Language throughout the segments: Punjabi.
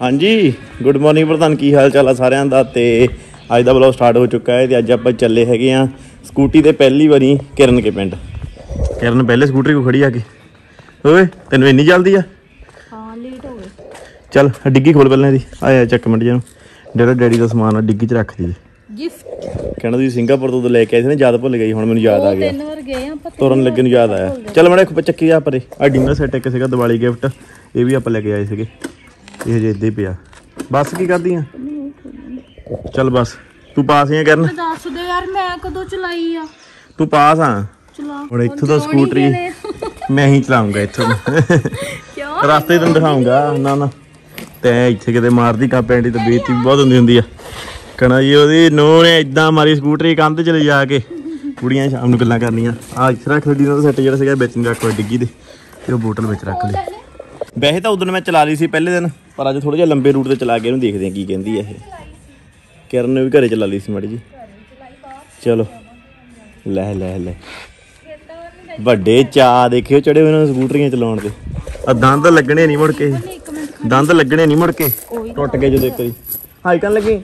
हाँ जी गुड मॉर्निंग प्रधान की हाल चाल है सारिਆਂ ਦਾ ਤੇ ਅੱਜ ਦਾ ਵਲੌਗ ਸਟਾਰਟ ਹੋ ਚੁੱਕਾ ਹੈ ਤੇ ਅੱਜ ਆਪਾਂ ਚੱਲੇ ਹੈਗੇ ਆ ਸਕੂਟੀ ਤੇ ਪਹਿਲੀ ਵਾਰੀ ਕਿਰਨ ਕੇ ਪਿੰਡ। ਕਿਰਨ ਪਹਿਲੇ ਸਕੂਟਰੀ ਕੋ ਖੜੀ ਆ ਕੇ ਓਏ ਤੈਨੂੰ ਇੰਨੀ ਜਲਦੀ ਆ? ਹਾਂ ਲੇਟ ਹੋ ਗਏ। ਚੱਲ ਡਿੱਗੀ ਖੋਲ ਪਹਿਲਾਂ ਇਹਦੀ ਆਇਆ ਚੱਕ ਮਿੰਟ ਜਿਹਨੂੰ ਜਿਹੜਾ ਡੈਡੀ ਦਾ ਸਮਾਨ ਆ ਡਿੱਗੀ 'ਚ ਰੱਖ ਦੀ ਗਿਫਟ ਕਹਿਣਾ ਤੁਸੀਂ ਸਿੰਗਾਪੁਰ ਤੋਂ ਲੈ ਕੇ ਆਏ ਸੀ ਨਾ ਯਾਦ ਭੁੱਲ ਗਈ ਹੁਣ ਮੈਨੂੰ ਯਾਦ ਆ ਗਿਆ। 3 ਵਾਰ ਗਏ ਆਪਾਂ ਤੁਰਨ ਲੱਗੇ ਨੂੰ ਯਾਦ ਆਇਆ। ਚੱਲ ਮੜਾ ਚੱਕੀ ਆ ਪਰੇ ਆ ਡਿਨਰ ਸੈੱਟ ਇੱਕ ਸੀਗਾ ਦੀਵਾਲੀ ਗਿਫਟ ਇਹ ਵੀ ਆਪਾਂ ਲੈ ਕੇ ਆਏ ਸੀਗੇ ਇਹ ਜੇ ਇੱਦਾਂ ਹੀ ਪਿਆ। ਬਸ ਕੀ ਕਰਦੀ ਆ ਚੱਲ ਬਸ ਤੂੰ ਪਾਸ ਹੀ ਆ ਕਰਨ ਦੱਸ ਦੇ ਯਾਰ ਮੈਂ ਕਦੋਂ ਚਲਾਈ ਆ ਤੂੰ ਪਾਸ ਆ ਚਲਾ ਹੁਣ ਇੱਥੋਂ ਤਾਂ ਸਕੂਟਰੀ ਮੈਂ ਹੀ ਚਲਾਉਂਗਾ ਇੱਥੋਂ ਕਿਉਂ ਰਸਤੇ ਤੈਨੂੰ ਦਿਖਾਉਂਗਾ ਨਾ ਨਾ ਤੇ ਇੱਥੇ ਕਿਤੇ ਮਾਰਦੀ ਕਾਪੈਂਡੀ ਤੇ ਬੇਇੱਜ਼ਤੀ ਬਹੁਤ ਹੁੰਦੀ ਆ ਕਹਿਣਾ ਜੀ ਉਹਦੀ ਨੂੰਹ ਨੇ ਏਦਾਂ ਮਾਰੀ ਸਕੂਟਰੀ ਕੰਧ 'ਚ ਲਿਜਾ ਕੇ ਕੁੜੀਆਂ ਸ਼ਾਮ ਨੂੰ ਗੱਲਾਂ ਕਰਨੀਆਂ ਆ ਇੱਥੇ ਰੱਖ ਗੱਡੀ ਦਾ ਸੈੱਟ ਜਿਹੜਾ ਸੀਗਾ ਵਿੱਚ ਨੂੰ ਰੱਖ ਡਿੱਗੀ ਦੇ ਤੇ ਉਹ ਬੋਤਲ ਵਿੱਚ ਰੱਖ ਲਈ। ਵੈਸੇ ਤਾਂ ਉਦੋਂ ਮੈਂ ਚਲਾ ਲਈ ਸੀ ਪਹਿਲੇ ਦਿਨ ਪਰ ਅੱਜ ਥੋੜਾ ਜਿਹਾ ਲੰਬੇ ਰੂਟ ਤੇ ਚਲਾ ਕੇ ਇਹਨੂੰ ਦੇਖਦੇ ਆ ਕੀ ਕਹਿੰਦੀ ਆ ਇਹ। ਕਿਰਨ ਨੇ ਵੀ ਘਰੇ ਚਲਾ ਲਈ ਸੀ ਮਾੜੀ ਜੀ। ਚਲੋ ਲੈ ਲੈ ਲੈ ਵੱਡੇ ਚਾਅ ਦੇਖਿਓ ਚੜੇ ਹੋਏ ਨੇ ਸਕੂਟਰੀਆਂ ਚਲਾਉਣ ਦੇ। ਆ ਦੰਦ ਲੱਗਣੇ ਨਹੀਂ ਮੁੜ ਕੇ ਦੰਦ ਲੱਗਣੇ ਨਹੀਂ ਮੁੜ ਕੇ ਟੁੱਟ ਗਏ ਜਦੋਂ ਇੱਕ ਵਾਰੀ ਹਾਈ ਕਰਨ ਲੱਗੀ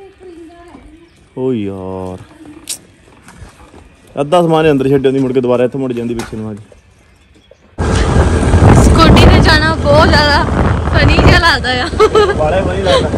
ਓ ਯਾਰ ਅੱਧਾ ਸਮਾਨ ਅੰਦਰ ਛੱਡਿਆ ਦੀ ਮੁੜ ਕੇ ਦੁਬਾਰਾ ਇੱਥੇ ਮੁੜ ਜਾਂਦੀ ਪਿੱਛੇ ਨੂੰ ਆ ਕੇ। ਸਕੂਟੀ ਤੇ ਜਾਣਾ ਬਹੁਤ ਜ਼ਿਆਦਾ ਫਨੀ ਜਿਹਾ ਲੱਗਦਾ ਆ ਬਾਲੇ ਫਨੀ ਲੱਗਦਾ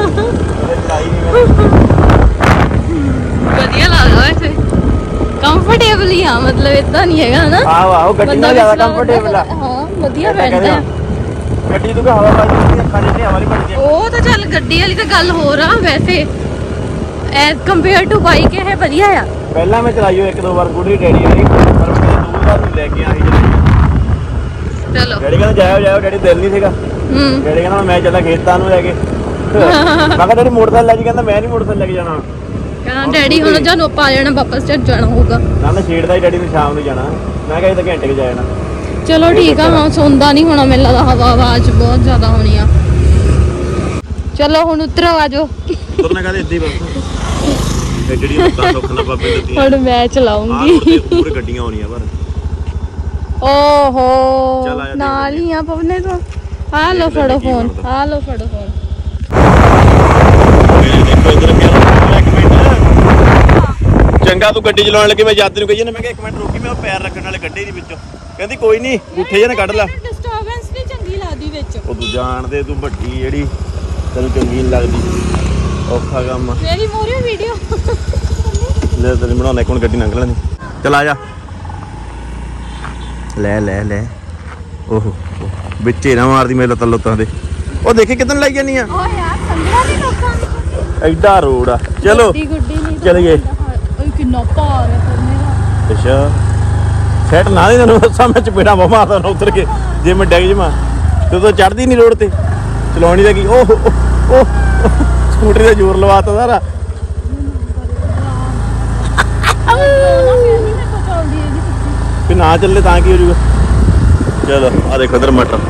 ਵਧੀਆ ਲੱਗਦਾ ਵੈਸੇ ਕੰਫਰਟੇਬਲ ਹੀ ਆ ਮਤਲਬ ਇਦਾਂ ਨਹੀਂ ਹੈਗਾ ਨਾ। ਆਹੋ ਆਹੋ ਗੱਡੀ ਨਾਲ ਜ਼ਿਆਦਾ ਕੰਫਰਟੇਬਲ ਆ। ਹਾਂ ਵਧੀਆ ਬੈਠਦਾ ਆ ਗੱਡੀ ਤੋਂ ਹਵਾ ਵੱਜਦੀ ਅੱਖਾਂ ਜਿੱਤੇ ਹਵਾ ਨਹੀਂ ਵੱਜਦੀ ਉਹ ਤਾਂ ਚੱਲ ਗੱਡੀ ਵਾਲੀ ਤਾਂ ਗੱਲ ਹੋਰ ਆ ਵੈਸੇ ਐਜ਼ ਕੰਪੇਅਰ ਟੂ ਬਾਈਕ ਇਹ ਵਧੀਆ ਆ। ਪਹਿਲਾਂ ਮੈਂ ਚਲਾਈ ਇੱਕ ਦੋ ਵਾਰ ਸਕੂਟਰੀ ਡੈਡੀ ਵਾਲੀ ਪਰ ਮੈਂ ਦੂਰ ਬਾਅਦ ਨੂੰ ਲੈ ਕੇ ਆਈ ਚਲੋ ਡੈਡੀ ਕਹਿੰਦਾ ਜਾਓ ਡੈਡੀ ਦਿਲ ਨਹੀਂ ਸੀਗਾ ਡੈਡੀ ਕਹਿੰਦਾ ਮੈਂ ਚੱਲਾਂ ਖੇਤਾਂ ਨੂੰ ਲੈ ਕੇ ਮੈਂ ਕਿਹਾ ਡੈਡੀ ਮੋਟਰਸਾਈਕਲ ਲੈ ਜੀ ਕਹਿੰਦਾ ਮੈਂ ਨਹੀਂ ਮੋਟਰਸਾਈਕਲ ਲੈ ਕੇ ਜਾਣਾ ਕਹਿੰਦਾ ਡੈਡੀ ਹੁਣ ਜਦੋਂ ਆਪਾਂ ਆ ਜਾਣਾ ਵਾਪਸ ਚੱਲ ਜਾਣਾ ਹੋਊਗਾ ਨਾ ਛੇੜਦਾ ਹੀ ਡੈਡੀ ਨੂੰ ਸ਼ਾਮ ਨੂੰ ਜਾਣਾ ਮੈਂ ਕਿਹਾ ਇਹ ਤਾਂ ਘੰਟੇ 'ਚ ਜਾ ਜਾਣਾ। ਚਲੋ ਠੀਕ ਆ ਹਾਂ ਸੁਣਦਾ ਨਹੀਂ ਹੋਣਾ ਮੈਨੂੰ ਲੱਗਦਾ ਹਵਾ ਆਵਾਜ਼ ਬਹੁਤ ਜ਼ਿਆਦਾ ਹੋਣੀ ਆ। ਚਲੋ ਹੁਣ ਉਤਰੋ ਆ ਜਾਓ ਉਤਰਨਾ ਕਹਦੇ ਇੱਦਾਂ ਹੀ ਬਸ ਇਹ ਜਿਹੜੀ ਲੱਤਾਂ ਸੁੱਖ ਨਾ ਬਾਬੇ ਦਿੱਤੀਆਂ ਹੁਣ ਮੈਂ ਚਲਾਉਂਗੀ ਪੂਰੇ ਗੱਡੀਆਂ ਆਉਣੀਆਂ ਪਰ ਓਹੋ ਨਾਲ ਹੀ ਆ ਪਵਨੇ ਤੋਂ ਆ ਲੋ ਫੜੋ ਫੋਨ ਆ ਲੋ ਫੜੋ ਫੋਨ ਦੇਖੋ ਇਧਰ ਇੱਕ ਮਿੰਟ ਚੰਗਾ ਤੂੰ ਗੱਡੀ ਚਲਾਉਣ ਲੱਗੇ ਮੈਂ ਯਾਦ ਨੂੰ ਕਹੀ ਜਾਂਦਾ ਮੈਂ ਕਿਹਾ ਇੱਕ ਮਿੰਟ ਰੁਕੀ ਮੈਂ ਉਹ ਪੈਰ ਰੱਖਣ ਵਾਲੇ ਗੱਡੇ ਦੇ ਵਿੱਚੋਂ ਕਹਿੰਦੀ ਕੋਈ ਨਹੀਂ ਉੱਠੇ ਜਾਂ ਕੱਢ ਲੈ ਡਿਸਟਰਬੈਂਸ ਨਹੀਂ ਚੰਗੀ ਲੱਗਦੀ ਵਿੱਚ ਉਹ ਤੂੰ ਜਾਣਦੇ ਤੂੰ ਵੱਡੀ ਜਿਹੜੀ ਤੈਨੂੰ ਚੰਗੀ ਨਹੀਂ ਲੱਗਦੀ ਔਖਾ ਕੰਮ ਆ ਮੇਰੀ ਮੋਰੀ ਵੀਡੀਓ ਲੈ ਤੈਨੂੰ ਬਣਾਉਣਾ ਇੱਕ ਹੁਣ ਗੱਡੀ ਲੰਘ ਲੈਣੀ ਚੱਲ ਆ ਜਾ ਲੈ ਲੈ ਲੈ ਓਹੋ ਵਿੱਚੇ ਨਾ ਮਾਰਦੀ ਮੇਰੇ ਲੱਤਾਂ ਦੇ ਉਹ ਦੇਖੀ ਕਿੱਦਣ ਲਾਈ ਜਾਨੀ ਆ ਓ ਯਾਰ ਸੰਗੜਾ ਨਹੀਂ ਲੋਕਾਂ ਦੀ ਐਡਾ ਰੋਡ ਆ ਚਲੋ ਗੁੱਡੀ ਨਹੀਂ ਚਲ ਗਏ ਓਏ ਕਿੰਨਾ ਭਾਰ ਹੈ ਫਿਰ ਮੇਰਾ ਅੱਛਾ ਸੈਟ ਨਾ ਦੇ ਤੈਨੂੰ ਦੱਸਾਂ ਮੈਂ ਚਪੇੜਾ ਮਾਰਦਾ ਨਾ ਉਤਰ ਕੇ ਜੇ ਮੈਂ ਡੈਗ ਜਮਾ ਤੂੰ ਤਾਂ ਚੜਦੀ ਨਹੀਂ ਰੋਡ ਤੇ ਚਲਾਉਣੀ ਦਾ ਕੀ ਓਹ ਓਹ ਸਕੂਟਰੀ ਦਾ ਜ਼ੋਰ ਲਵਾਤਾ ਸਾਰਾ ਤੇ ਨਾ ਚੱਲੇ ਤਾਂ ਕੀ ਹੋ ਜੂਗਾ। ਚਲੋ ਆ ਦੇਖੋ ਇਧਰ ਮਟਰ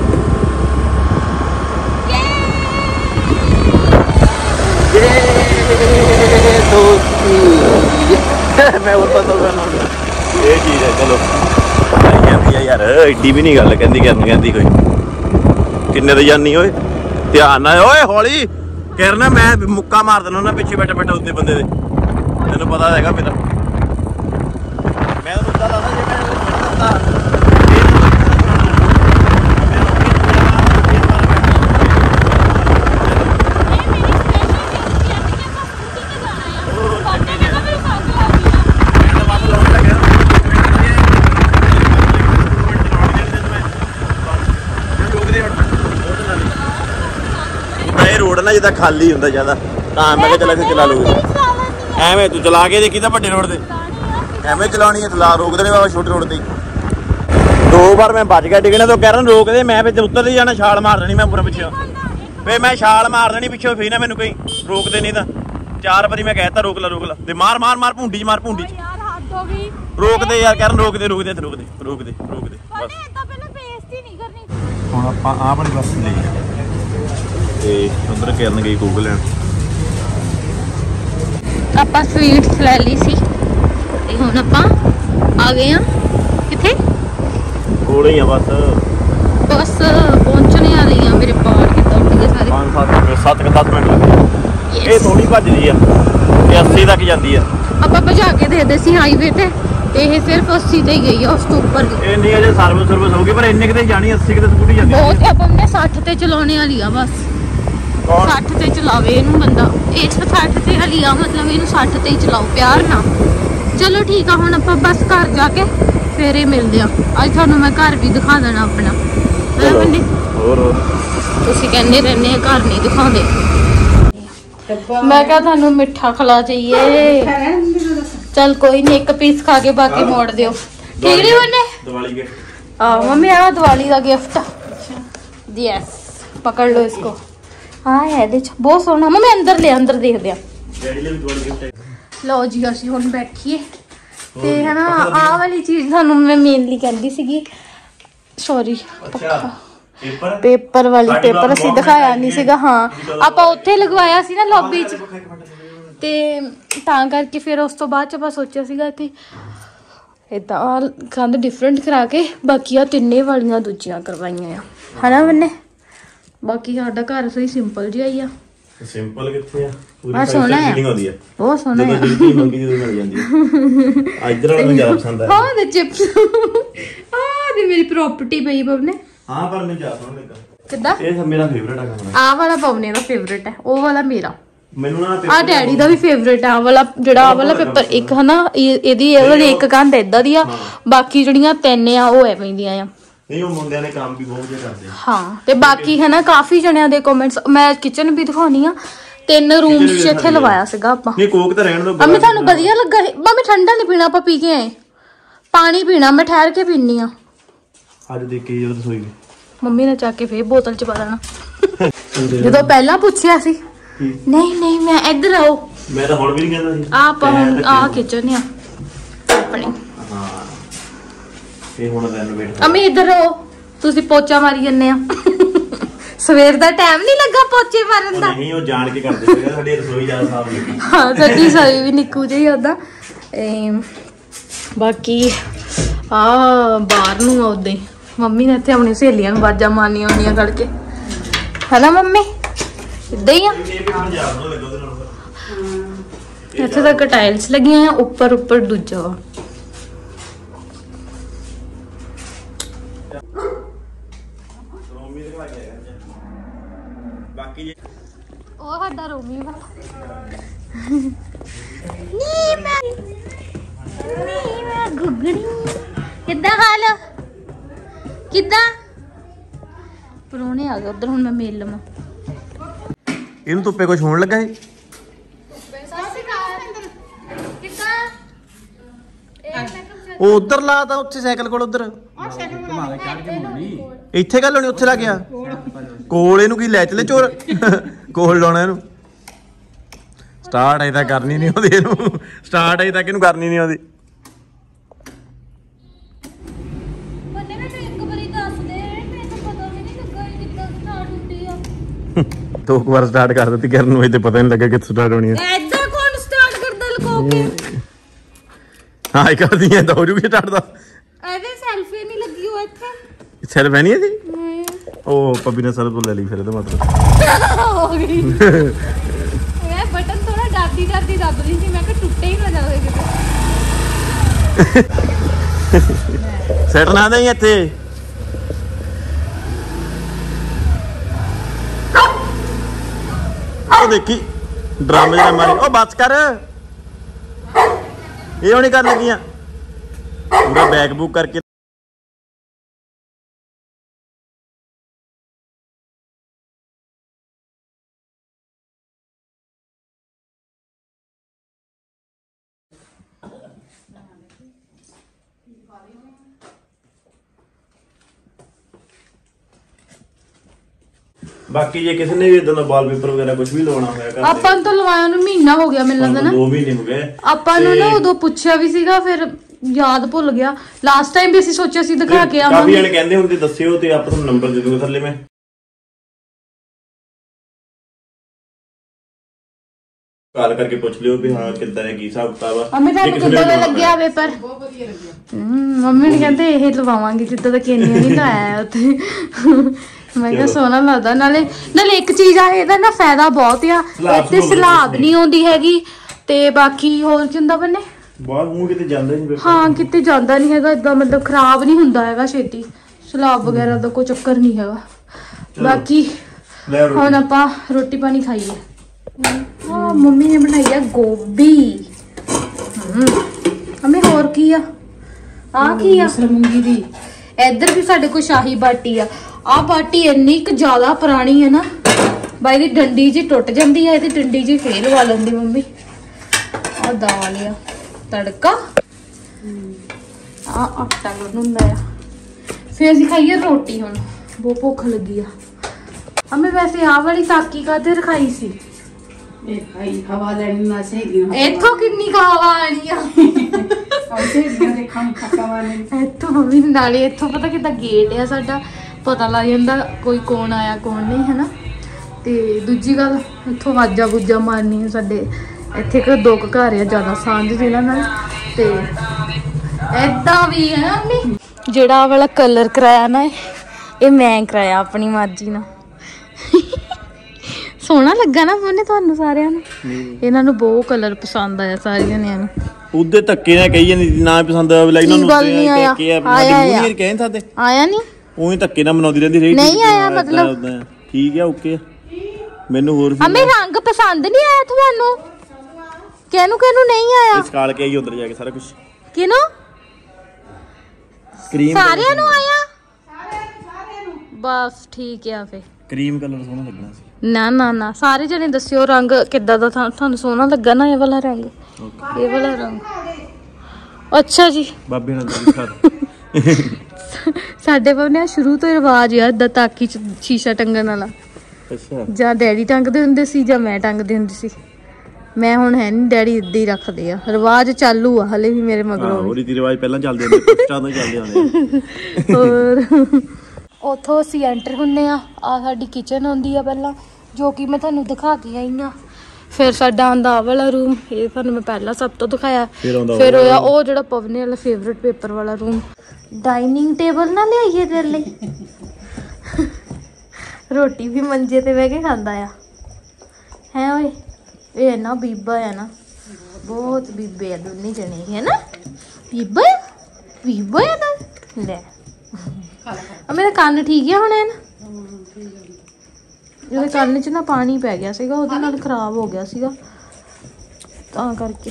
ਮੈਂ ਉੱਪਰ ਤੋਂ ਇਹ ਚੀਜ਼ ਹੈ। ਚਲੋ ਕਹਿੰਦੀ ਆ ਯਾਰ ਏਡੀ ਵੀ ਨਹੀਂ ਗੱਲ ਕਹਿੰਦੀ ਕੋਈ ਕਿੰਨੇ ਤੇ ਜਾਨੀ ਓਏ ਧਿਆਨ ਨਾਲ ਓਏ ਹੌਲੀ ਕਿਰਨ ਮੈਂ ਮੁੱਕਾ ਮਾਰ ਦੇਣਾ ਉਹਨਾਂ ਪਿੱਛੇ ਬੈਠਾ ਉੱਤੇ ਬੰਦੇ ਦੇ ਤੈਨੂੰ ਪਤਾ ਹੈਗਾ ਮੇਰਾ ਮੈਂ ਤਾਂ ਉੱਦਾਂ ਦੱਸਦਾ ਜੇ ਮੈਂ ਰੋਡ ਨਾ ਜਿੱਦਾਂ ਖਾਲੀ ਹੁੰਦਾ ਜ਼ਿਆਦਾ ਤਾਂ ਮੈਂ ਕਿਹਾ ਚੱਲ ਇੱਥੇ ਚਲਾ ਲੂਗੇ ਐਵੇਂ ਤੂੰ ਚਲਾ ਕੇ ਦੇਖੀ ਤਾਂ ਵੱਡੇ ਰੋਡ ਤੇ ਐਵੇਂ ਚਲਾਉਣੀ ਹੈ ਚਲਾ ਰੋਕਦੇ ਨੇ ਬਾਬਾ ਛੋਟੇ ਰੋਡ ਤੇ ਦੋ ਵਾਰ ਮੈਂ ਬਚ ਗਿਆ ਡਿੱਗਣੇ ਤੋਂ ਕਹਿ ਰੋਕਦੇ ਮੈਂ ਵਿੱਚ ਉੱਤਰ ਹੀ ਜਾਣਾ ਛਾਲ ਮਾਰ ਦੇਣੀ ਮੈਂ ਪੂਰਾ ਪਿੱਛੇ ਵੇ ਮੈਂ ਛਾਲ ਮਾਰ ਦੇਣੀ ਪਿੱਛੋਂ ਫੇਰ ਨਾ ਮੈਨੂੰ ਕੋਈ ਰੋਕਦੇ ਨਹੀਂ ਤਾਂ 4 ਵਾਰੀ ਮੈਂ ਕਹਿਤਾ ਰੋਕ ਲਾ ਤੇ ਮਾਰ ਭੁੰਡੀ ਚ ਰੋਕਦੇ ਯਾਰ ਕਹਿ ਰੋਕਦੇ ਬਸ ਹੁਣ ਆਪਾਂ ਆਹ ਵਾਲੀ ਬੱਸ ਲਈ ਤੇ ਉਧਰ ਕਰਨ ਗਈ ਗੂਗਲ ਲੈਣ ਆਪਾਂ ਸਵੀਟਸ ਲੈ ਲਈ ਸੀ ਤੇ ਹੁਣ ਆਪਾਂ ਆ ਗਏ ਆ ਕਿੱਥੇ ਕੋਲੇ ਹੀ ਆ ਬਸ ਪਹੁੰਚਣੇ ਵਾਲੀ ਆ ਮੇਰੇ ਪਾਰ ਕਿੱਦਾਂ ਉੱਡ ਗਏ ਸਾਰੇ ਵਾਲੀ 7-10 ਮਿੰਟ ਲੱਗਦੇ। ਇਹ ਥੋੜੀ ਭੱਜਦੀ ਆ, ਇਹ 80 ਤੱਕ ਜਾਂਦੀ ਆ। ਆਪਾਂ ਭਜਾ ਕੇ ਦੇਖਦੇ ਸੀ ਹਾਈਵੇ ਤੇ ਇਹ ਸਿਰਫ 80 ਤੇ ਹੀ ਗਈ ਆ, ਉਸ ਤੋਂ ਉੱਪਰ ਇਹ ਨਹੀਂ ਅਜੇ ਸਰਵਿਸ ਹੋਊਗੀ, ਪਰ ਇੰਨੇ ਕਿਤੇ ਜਾਣੀ 80 ਕਿਤੇ ਸਕੂਟੀ ਜਾਂਦੀ ਬਹੁਤ। ਆਪਾਂ ਨੇ 60 ਤੇ ਚਲਾਉਣੇ ਵਾਲੀ ਆ ਬਸ। 60 ਤੇ ਚਲਾਵੇ ਇਹਨੂੰ ਬੰਦਾ, ਇਹ 60 ਤੇ ਵਾਲੀ ਆ, ਮਤਲਬ ਇਹਨੂੰ 60 ਤੇ ਹੀ ਚਲਾਓ ਪਿਆਰ ਨਾਲ। ਚਲੋ ਠੀਕ ਆ, ਹੁਣ ਆਪਾਂ ਬਸ ਘਰ ਜਾ ਕੇ ਫੇਰ ਇਹ ਮਿਲਦੇ ਆ। ਅੱਜ ਤੁਹਾਨੂੰ ਮੈਂ ਘਰ ਵੀ ਦਿਖਾ ਦੇਣਾ ਆਪਣਾ। ਹੋਰ ਤੁਸੀਂ ਕਹਿੰਦੇ ਰਹਿੰਦੇ ਆ ਘਰ ਨਹੀਂ ਦਿਖਾਉਂਦੇ। ਮੈਂ ਕਿਹਾ ਤੁਹਾਨੂੰ ਮਿੱਠਾ ਖਿਲਾ ਚਾਹੀਏ। चल कोई नहीं, एक पीस खा के बाकी मोड़ दियो। ठीक नहीं बने दिवाली गिफ्ट। मम्मी आ दिवाली का गिफ्ट। यस पकड़ लो इसको। हाँ है बहुत सोहना। मम्मी अंदर ले, अंदर देख दिया। लो जी असीं हुण बैठिए ते है ना आ वाली चीज थानू मैं मेनली कहंदी सीगी। सॉरी पेपर वाली पेपर असीं दिखाया नहीं सीगा। हाँ आपां उत्थे लगवाया सी ना लॉबी च ਤੇ ਤਾਂ ਕਰਕੇ ਫਿਰ ਉਸ ਤੋਂ ਬਾਅਦ ਚ ਆਪਾਂ ਸੋਚਿਆ ਸੀਗਾ ਇੱਥੇ ਇਦਾਂ ਕੰਧ ਡਿਫਰੈਂਟ ਕਰਾ ਕੇ ਬਾਕੀ ਆ ਤਿੰਨੇ ਵਾਲੀਆਂ ਦੂਜੀਆਂ ਕਰਵਾਈਆਂ ਆ, ਹਨਾ ਬੰਨੇ। ਬਾਕੀ ਸਾਡਾ ਘਰ ਸਹੀ ਸਿੰਪਲ ਜਿਹਾ ਹੀ ਆ। ਸਿੰਪਲ ਕਿੱਥੇ ਆ, ਪੂਰੀ ਸੋਹਣਾ ਆ, ਆਉਂਦੀ ਆ, ਬਹੁਤ ਸੋਹਣਾ ਆ। ਜਿਹੜੀ ਮੰਗੀ ਜਦੋਂ ਮਿਲ ਜਾਂਦੀ ਆ। ਇਧਰ ਵਾਲਾ ਮੈਨੂੰ ਜ਼ਿਆਦਾ ਪਸੰਦ ਆ। ਹਾਂ ਦੇ ਚਿਪਸ ਆ ਦੀ ਮੇਰੀ ਪ੍ਰਾਪਰਟੀ ਪਈ ਬਬਨੇ। ਹਾਂ ਪਰ ਮੈਨੂੰ ਜ਼ਿਆਦਾ ਸੋਹਣਾ ਲੱਗਾ। ਕਿੱਦਾਂ? ਇਹ ਮੇਰਾ ਫੇਵਰਟ ਆ ਕਮਰਾ। ਆ ਵਾਲਾ ਬਬਨੇ ਦਾ ਫੇਵਰਟ ਹੈ, ਉਹ ਵਾਲਾ ਮੇਰਾ। ਮੈਨੂੰ ਨਾ ਆ ਡੈਡੀ ਦਾ ਵੀ ਫੇਵਰੇਟ ਆ ਵਾਲਾ, ਜਿਹੜਾ ਆ ਵਾਲਾ ਪੇਪਰ ਇੱਕ ਹਨਾ ਇਹਦੀ ਇਹ ਵਾਲੀ ਇੱਕ ਕੰਧ ਏਦਾਂ ਦੀ ਆ, ਬਾਕੀ ਜਿਹੜੀਆਂ ਤਿੰਨ ਆ ਉਹ ਐਵੇਂ ਦੀਆਂ ਆ। ਨਹੀਂ ਉਹ ਮੁੰਡਿਆਂ ਨੇ ਕੰਮ ਵੀ ਬਹੁਤ ਵਧੀਆ ਕਰਦੇ ਆ। ਹਾਂ ਤੇ ਬਾਕੀ ਹੈ ਨਾ ਕਾਫੀ ਜਣਿਆਂ ਦੇ ਕਮੈਂਟਸ। ਮੈਂ ਕਿਚਨ ਵੀ ਦਿਖਾਉਣੀ ਆ, 3 ਰੂਮਸ ਇੱਥੇ ਲਵਾਇਆ ਸੀਗਾ ਆਪਾਂ। ਨਹੀਂ ਕੋਕ ਤਾਂ ਰਹਿਣ ਦੋ। ਮੰਮੀ ਤੁਹਾਨੂੰ ਵਧੀਆ ਲੱਗਾ? ਮੰਮੀ ਠੰਡਾ ਨਹੀਂ ਪੀਣਾ, ਆਪਾਂ ਪੀ ਕੇ ਆਏ, ਪਾਣੀ ਪੀਣਾ। ਮੈਂ ਠਹਿਰ ਕੇ ਪੀਣੀ ਆ। ਅੱਜ ਦੇਖ ਕੇ ਜਦੋਂ ਸੋਈ ਗਈ ਮੰਮੀ ਨੇ ਚੱਕ ਕੇ ਫੇਰ ਬੋਤਲ ਚ ਪਾ ਦੇਣਾ। ਜਦੋਂ ਪਹਿਲਾਂ ਪੁੱਛਿਆ ਸੀ नहीं नहीं मैं इधर आओ। मैं तो ਹੁਣ ਵੀ ਨਹੀਂ ਕਹਿੰਦਾ ਸੀ। ਆਪਾਂ ਹੁਣ ਆ ਕਿਚਨ ਆ ਆਪਣੀ। ਹਾਂ ਇਹ ਹੁਣ ਰੈਨੋਵੇਟ। ਅਮੀ ਇਧਰ ਆਓ, ਤੁਸੀਂ ਪੋਚਾ ਮਾਰੀ ਜੰਨੇ ਆ। ਸਵੇਰ ਦਾ ਟਾਈਮ ਨਹੀਂ ਲੱਗਾ ਪੋਚੇ ਮਾਰਨ ਦਾ? ਨਹੀਂ ਉਹ ਜਾਣ ਕੇ ਕਰਦੇ ਸੀਗੇ, ਸਾਡੀ ਰਸੋਈ ਜ਼ਿਆਦਾ ਸਾਫ਼ ਲੱਗੀ। ਹਾਂ ਸਾਡੀ ਰਸੋਈ ਵੀ ਨਿੱਕੂ ਜਿਹੀ ਉਦਾਂ। ਬਾਕੀ ਆ ਬਾਹਰ ਨੂੰ ਆਉਦੇ ਮੰਮੀ ਨੇ ਇੱਥੇ ਆਪਣੀ ਸਹੇਲੀਆਂ ਨੂੰ ਆਵਾਜ਼ਾਂ ਮਾਰਨੀਆਂ ਹੁੰਦੀਆਂ ਕਰਕੇ, ਹੈਨਾ ਮੰਮੀ? इदा ही इत्थे तक टाइल्स लगियां हैं, ऊपर ऊपर दूजा वा। रोमी किदा हाल किदा परौने आ गए उधर। हुण मैं मेल लवां। ਇਹਨੂੰ ਧੁੱਪੇ ਕੁਝ ਹੋਣ ਲੱਗਾ ਹੈ। ਉਹ ਉਧਰ ਲਾਤਾ, ਉੱਥੇ ਸਾਈਕਲ ਕੋਲ ਉਧਰ ਇੱਥੇ ਗੱਲ ਹੋਣੀ, ਉੱਥੇ ਲਾ ਗਿਆ ਕੋਲ। ਇਹਨੂੰ ਕੀ ਲੈ ਚਲੇ ਚੋਰ ਕੋਲ ਲਾਉਣਾ ਇਹਨੂੰ। ਸਟਾਰਟ ਅਜੇ ਤੱਕ ਕਰਨੀ ਨਹੀਂ ਆਉਂਦੀ ਇਹਨੂੰ, ਸਟਾਰਟ ਅਜੇ ਤੱਕ ਇਹਨੂੰ ਕਰਨੀ ਨਹੀਂ ਆਉਂਦੀ। तो एक बार स्टार्ट कर देती करन में तो पता नहीं लगा कि स्टार्ट होनी है। ऐदा कौन स्टार्ट करदा लुको के? हां कर दी है तो हो जूगी स्टार्ट दा। अरे सेल्फी नहीं लगी हुई इथे। सेल्फ है नहीं है थी ओ पप्पी ने सर तो ले ली फिर तो मतलब हो गई। मैं बटन थोड़ा दादी दादी दब रही थी, मैं कि टूटे ही ना जावे किते। सेट ना दे इथे। देखी ड्रामे मारी। ओ बस कर, ये नहीं कर लगी पूरा बैग बुक करके। बाकी जे किसी ने भी इदां दा वॉलपेपर वगैरह कुछ भी लवाना होया कर ਆਪਾਂ ਨੂੰ ਤਾਂ ਲਵਾਇਆ ਨੂੰ ਮਹੀਨਾ ਹੋ ਗਿਆ ਮੈਨੂੰ ਲੱਗਦਾ ਨਾ। 2 ਮਹੀਨੇ ਹੋ ਗਏ ਆਪਾਂ ਨੂੰ ਨਾ ਉਦੋਂ ਪੁੱਛਿਆ ਵੀ ਸੀਗਾ, ਫਿਰ ਯਾਦ ਭੁੱਲ ਗਿਆ। ਲਾਸਟ ਟਾਈਮ ਵੀ ਅਸੀਂ ਸੋਚਿਆ ਸੀ ਦਿਖਾ ਕੇ ਆਵਾਂਗੇ। ਕਾਫੀ ਜਣੇ ਕਹਿੰਦੇ ਹੁੰਦੇ ਦੱਸਿਓ ਤੇ ਆਪਾਂ ਤੁਹਾਨੂੰ ਨੰਬਰ ਦੇ ਦੂੰਗਾ ਥੱਲੇ। ਮੈਂ ਕਾਲ ਕਰਕੇ ਪੁੱਛ ਲਿਓ ਵੀ ਹਾਂ ਕਿੱਦਾਂ ਹੈ ਕੀ ਹਿਸਾਬ ਕਿਤਾਬ ਆ। ਮੰਮੀ ਤੁਹਾਨੂੰ ਕਿੱਦਾਂ ਦਾ ਲੱਗਿਆ ਪੇਪਰ? ਬਹੁਤ ਵਧੀਆ ਲੱਗਿਆ। ਮੰਮੀ ਨੇ ਕਹਿੰਦੇ ਇਹ ਲਵਾਵਾਂਗੇ ਜਿੱਦਾਂ ਦਾ ਕਿੰਨੀ ਨਹੀਂ ਲਾਇਆ ਉੱਥੇ। ਮੈਂ ਕਿਹਾ ਸੋਹਣਾ ਲੱਗਦਾ। ਨਾਲੇ ਇੱਕ ਚੀਜ਼ ਆ ਇਹਦਾ ਨਾ ਫਾਇਦਾ ਬਹੁਤ ਆ, ਤੇ ਸਲਾਬ ਨਹੀਂ ਆਉਂਦੀ ਹੈਗੀ, ਤੇ ਬਾਕੀ ਹੋਰ ਕੀ ਹੁੰਦਾ ਬੰਨੇ ਬਾਹਰ ਮੂੰਹ ਕਿਤੇ ਜਾਂਦਾ ਨਹੀਂ। ਹਾਂ ਕਿਤੇ ਜਾਂਦਾ ਨਹੀਂ ਹੈਗਾ ਇਦਾਂ, ਮਤਲਬ ਖਰਾਬ ਨਹੀਂ ਹੁੰਦਾ ਹੈਗਾ ਛੇਤੀ, ਸਲਾਬ ਵਗੈਰਾ ਦਾ ਕੋਈ ਚੱਕਰ ਨਹੀਂ ਹੈਗਾ। ਬਾਕੀ ਹੁਣ ਆਪਾਂ ਰੋਟੀ ਪਾਣੀ ਖਾਈਏ। ਮੰਮੀ ਨੇ ਬਣਾਈ ਆ ਗੋਭੀ। ਮੰਮੀ ਹੋਰ ਕੀ ਆ? ਕੀ ਆ? ਮੂੰਗੀ ਦੀ। ਇੱਧਰ ਵੀ ਸਾਡੇ ਕੋਲ ਸ਼ਾਹੀ ਬਾਟੀ ਆ। ਆਹ ਬਾਟੀ ਇੰਨੀ ਕੁ ਜ਼ਿਆਦਾ ਪੁਰਾਣੀ ਹੈ ਨਾ ਬਾਈ ਦੀ ਡੰਡੀ ਜੀ ਟੁੱਟ ਜਾਂਦੀ ਹੈ, ਇਹਦੀ ਡੰਡੀ ਜੀ ਫੇਰ ਲਵਾ ਲੈਂਦੀ ਮੰਮੀ। ਆਹ ਦਾਲ ਆ, ਤੜਕਾ, ਆਟਾ ਗੁੰਨਦਾ ਆ। ਫੇਰ ਅਸੀਂ ਖਾਈਏ ਰੋਟੀ। ਹੁਣ ਬਹੁਤ ਭੁੱਖ ਲੱਗੀ ਆ। ਅਮੇ ਵੈਸੇ ਆਹ ਵਾਲੀ ਤਾਕੀ ਕਾਹਤੇ ਰਖਾਈ ਸੀ? ਹਵਾ ਲੈਣੀ ਨਾ ਸਹੀ। ਇੱਥੋਂ ਕਿੰਨੀ ਹਵਾ ਆਣੀ ਆ? ਇੱਥੋਂ ਮੰਮੀ ਨਾਲੇ ਇੱਥੋਂ ਪਤਾ ਕਿੱਦਾਂ ਗੇਟ ਆ ਸਾਡਾ, ਪਤਾ ਲੱਗ ਜਾਂਦਾ ਕੋਈ ਕੌਣ ਆਇਆ ਕੌਣ ਨਹੀਂ, ਹਨਾ। ਤੇ ਦੂਜੀ ਗੱਲ ਇੱਥੋਂ ਆਵਾਜ਼ਾਂ ਮਾਰਨੀਆਂ। ਸਾਡੇ ਇੱਥੇ ਦੋ ਘਰ ਆ, ਜ਼ਿਆਦਾ ਸਾਂਝ ਜਿਹਨਾਂ ਨਾਲ। ਤੇ ਏਦਾਂ ਵੀ ਹੈ ਮੰਮੀ, ਜਿਹੜਾ ਵਾਲਾ ਕਲਰ ਕਰਾਇਆ ਨਾ ਇਹ ਮੈਂ ਕਰਾਇਆ ਆਪਣੀ ਮਰਜ਼ੀ ਨਾਲ। ਸੋਹਣਾ ਲੱਗਾ ਨਾ ਉਹਨੇ ਤੁਹਾਨੂੰ ਸਾਰਿਆਂ ਨੂੰ? ਇਹਨਾਂ ਨੂੰ ਬਹੁਤ ਕਲਰ ਪਸੰਦ ਆਇਆ ਸਾਰਿਆਂ ਜਣਿਆਂ ਨੂੰ। ਉਹਦੇ ਧੱਕੇ ਨਾਲ ਕਹੀ ਜਾਂਦੀ ਨਾ ਪਸੰਦ ਆਵੇ ਇਹਨਾਂ ਨੂੰ। ਆਇਆ ਨਹੀਂ ਉਹੀ ਧੱਕੇ ਨਾਲ ਮਨਾਉਂਦੀ ਰਹਿੰਦੀ ਰਹੀ। ਨਹੀਂ ਆਇਆ ਮਤਲਬ ਠੀਕ ਆ, ਓਕੇ ਆ। ਮੈਨੂੰ ਹੋਰ ਅਮੇ ਰੰਗ ਪਸੰਦ ਨਹੀਂ ਆਇਆ ਤੁਹਾਨੂੰ? ਕਿਹਨੂੰ ਨਹੀਂ ਆਇਆ? ਇਸ ਕਾਲ ਕੇ ਆਈ ਉਧਰ ਜਾ ਕੇ ਸਾਰਾ ਕੁਝ। ਕਿਹਨੂੰ? ਕਰੀਮ ਸਾਰਿਆਂ ਨੂੰ ਆਇਆ? ਬਸ ਠੀਕ ਆ ਫੇ। ਕਰੀਮ ਕਲਰ ਸੋਹਣਾ ਲੱਗਣਾ ਸੀ। ਨਾ ਸਾਰੇ ਜਣੇ ਦੱਸਿਓ ਰੰਗ ਕਿੱਦਾਂ ਦਾ ਤੁਹਾਨੂੰ ਸੋਹਣਾ ਲੱਗਾ ਨਾ। ਇਹ ਵਾਲਾ ਰੰਗ, ਇਹ ਵਾਲਾ ਰੰਗ। ਅੱਛਾ ਜੀ, ਬਾਬੇ ਨਾਲ ਦਿਖਾ ਸਾਡੇ ਬੰਨੇ ਸ਼ੁਰੂ ਤੋਂ ਰਿਵਾਜ ਆ ਏਦਾਂ ਤਾਕੀ ਚ ਸ਼ੀਸ਼ਾ ਟੰਗਣ ਵਾਲਾ। ਅੱਛਾ, ਜਾਂ ਡੈਡੀ ਟੰਗਦੇ ਹੁੰਦੇ ਸੀ ਜਾਂ ਮੈਂ ਟੰਗਦੀ ਹੁੰਦੀ ਸੀ। ਮੈਂ ਹੁਣ ਹੈ ਨਹੀਂ, ਡੈਡੀ ਇੱਦਾਂ ਹੀ ਰੱਖਦੇ ਆ। ਰਿਵਾਜ ਚਾਲੂ ਆ ਹਲੇ ਵੀ ਮੇਰੇ ਮਗਰੋਂ। ਉਹ ਰੀਤੀ ਰਿਵਾਜ ਪਹਿਲਾਂ ਚੱਲਦੇ ਹੁੰਦੇ, ਪੁਸ਼ਤਾਂ ਤੋਂ ਚੱਲਦੇ ਹੁੰਦੇ। ਹੋਰ ਉੱਥੋਂ ਅਸੀਂ ਐਂਟਰ ਹੁੰਨੇ ਆ ਸਾਡੀ ਕਿਚਨ ਹੁੰਦੀ ਆ ਪਹਿਲਾਂ, ਜੋ ਕਿ ਮੈਂ ਤੁਹਾਨੂੰ ਦਿਖਾ ਕੇ ਆਈ ਆ। ਫਿਰ ਸਾਡਾ ਆਉਂਦਾ ਆਹ ਵਾਲਾ ਰੂਮ, ਇਹ ਤੁਹਾਨੂੰ ਮੈਂ ਪਹਿਲਾਂ ਸਭ ਤੋਂ ਦਿਖਾਇਆ। ਫਿਰ ਹੋਇਆ ਉਹ ਜਿਹੜਾ ਪਵਨੇ ਵਾਲਾ ਫੇਵਰਟ ਪੇਪਰ ਵਾਲਾ ਰੂਮ। ਡਾਈਨਿੰਗ ਟੇਬਲ ਨਾ ਲਿਆਈਏ ਤੇਰੇ ਲਈ। ਰੋਟੀ ਵੀ ਮੰਜੇ ਤੇ ਬਹਿ ਕੇ ਖਾਂਦਾ ਆ ਹੈ ਓਏ। ਇਹ ਨਾ ਬੀਬਾ ਆ ਨਾ, ਬਹੁਤ ਬੀਬੇ ਆ ਦੋਨੇ ਜਣੇ ਹੈ ਨਾ। ਬੀਬਾ ਆ ਨਾ। ਲੈ ਮੇਰਾ ਕੰਨ ਠੀਕ ਆ ਹੁਣ? ਹੈ ਨਾ, ਇਹਦੇ ਕੰਨ 'ਚ ਨਾ ਪਾਣੀ ਪੈ ਗਿਆ ਸੀਗਾ, ਉਹਦੇ ਨਾਲ ਖਰਾਬ ਹੋ ਗਿਆ ਸੀਗਾ ਤਾਂ ਕਰਕੇ।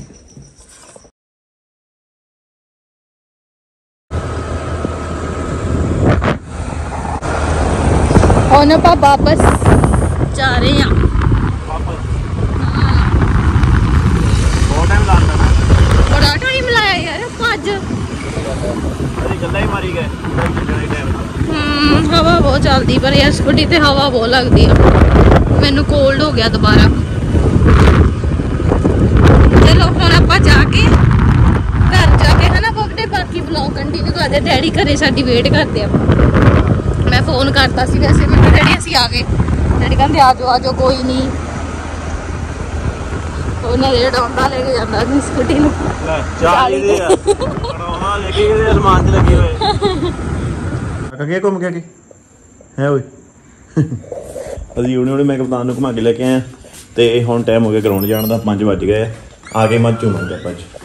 ਹੁਣ ਆਪਾਂ ਵਾਪਸ ਜਾ ਰਹੇ ਆ। ਬਹੁਤ ਟਾਈਮ ਲੱਗਦਾ ਨਾ। ਬੜਾ ਟਾਈਮ ਲਾਇਆ ਯਾਰ ਆਪਾਂ ਅੱਜ। ਗੱਲਾਂ ਹੀ ਮਾਰੀ ਗਏ। ਹਵਾ ਬਹੁਤ ਚੱਲਦੀ, ਪਰ ਯਾਰ ਸਕੂਟੀ ਤੇ ਹਵਾ ਬਹੁਤ ਲੱਗਦੀ ਆ। ਮੈਨੂੰ ਕੋਲਡ ਹੋ ਗਿਆ ਦੁਬਾਰਾ। ਚਲੋ ਹੁਣ ਆਪਾਂ ਜਾ ਕੇ ਘਰ ਜਾ ਕੇ ਹਨਾ ਆਪਣੇ ਬਾਕੀ ਵਲੌਗ ਕੰਟੀਨਿਊ ਕਰਦੇ। ਡੈਡੀ ਘਰੇ ਸਾਡੀ ਵੇਟ ਕਰਦੇ ਆ। ਮੈਂ ਫੋਨ ਕਰਤਾ ਸੀ ਵੈਸੇ, ਮੈਂ ਕਿਹਾ ਡੈਡੀ ਅਸੀਂ ਆ ਗਏ। ਡੈਡੀ ਕਹਿੰਦੇ ਆ ਜਾਓ ਕੋਈ ਨਹੀਂ। ਉਹਨਾਂ ਦੇ ਡੋਂਡਾ ਲੈ ਕੇ ਜਾਂਦਾ ਸੀ ਸਕੂਟੀ ਨੂੰ। ਚਾਲੀ ਆ ਬਣਾਉਣਾ ਲੈ ਕੇ ਇਹਦੇ ਅਰਮਾਨ 'ਚ ਲੱਗੇ ਹੋਏ। ਅੱਗੇ ਘੁੰਮ ਕੇ ਅੱਗੇ ਹੈ ਓਏ। ਅਸੀਂ ਉਹਨੇ ਮੈਂ ਕਪਤਾਨ ਨੂੰ ਘੁਮਾ ਕੇ ਲੈ ਕੇ ਆਇਆ ਤੇ ਹੁਣ ਟਾਈਮ ਹੋ ਗਿਆ ਗਰਾਊਂਡ ਜਾਣ ਦਾ। 5 ਵੱਜ ਗਏ ਆ ਕੇ ਮੱਝ ਚੋਣਾਂਗੇ ਆਪਾਂ ਅੱਜ।